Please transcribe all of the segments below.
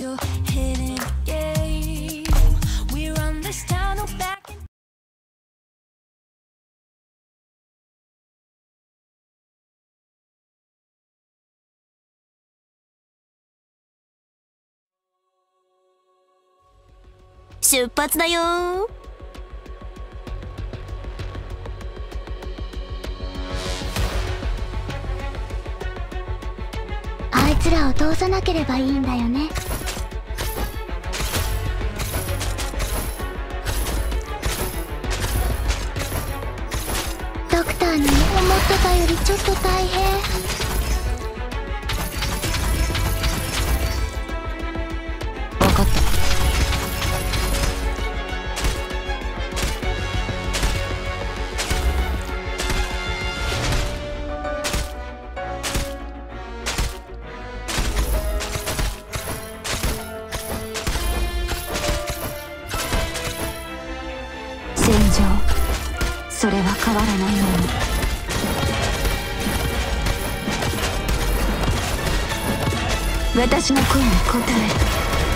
your hidden game. We run this town back. 出発だよー。あいつらを通さなければいいんだよね。ドクターに思ってたよりちょっと大変。分かった。戦場、それは変わらないもの。私の声に応える。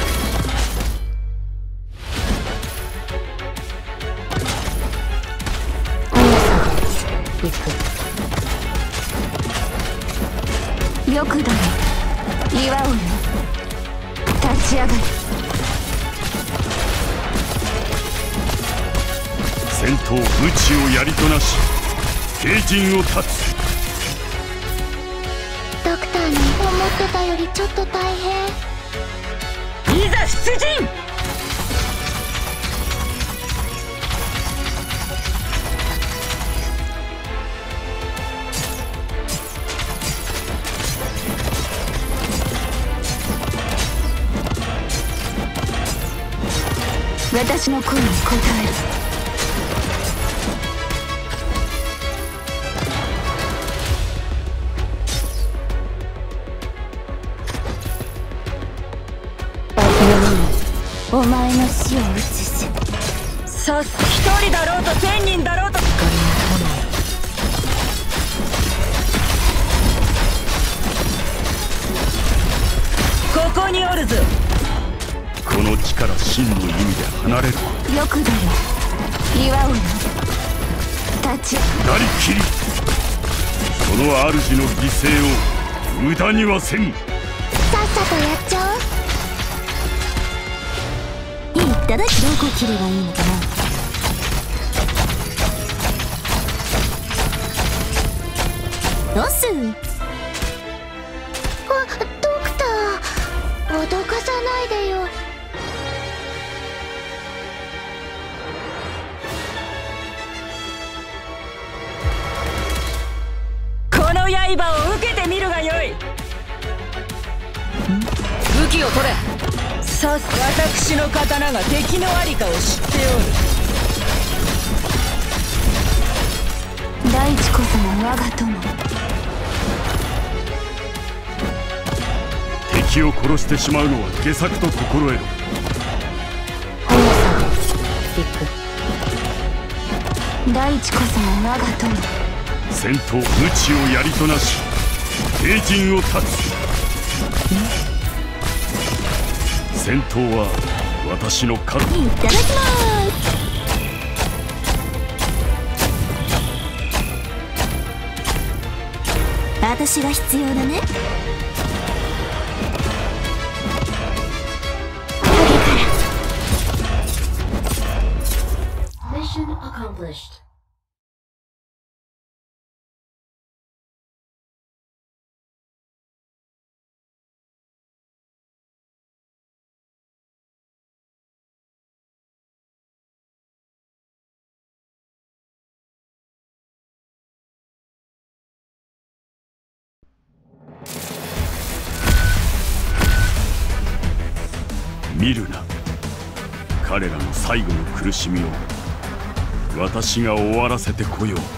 本屋さん行く。玉だね、岩尾よ、立ち上がる。 戦闘無知をやりとなし、兵陣を断つ。 ドクターに思ってたよりちょっと大変。 いざ出陣。 私の声に応える。お前の死を映す。 さっ一人だろうと1000人だろうと。ここにおるぞ。 この地から真の意味で離れる。 よくだよ、岩尾よ、立ち。 なりきり、その主の犠牲を無駄にはせん。 さっさとやっちゃおう。いただき、どこ切ればいいのかな。どうす。ドクター、脅かさないでよ。 この刃を受けてみるがよい。武器を取れ。さす、私の刀が敵の在りかを知っておる。 大地こそが我が友。 敵を殺してしまうのは下策と心得ろ。 本屋さん行く。大地こそが我が友。 戦闘無知をやりとなし、兵陣を断つ。戦闘は私の勝利。 いただきます。私が必要だね。 Mission accomplished. 見るな、彼らの最後の苦しみを私が終わらせてこよう。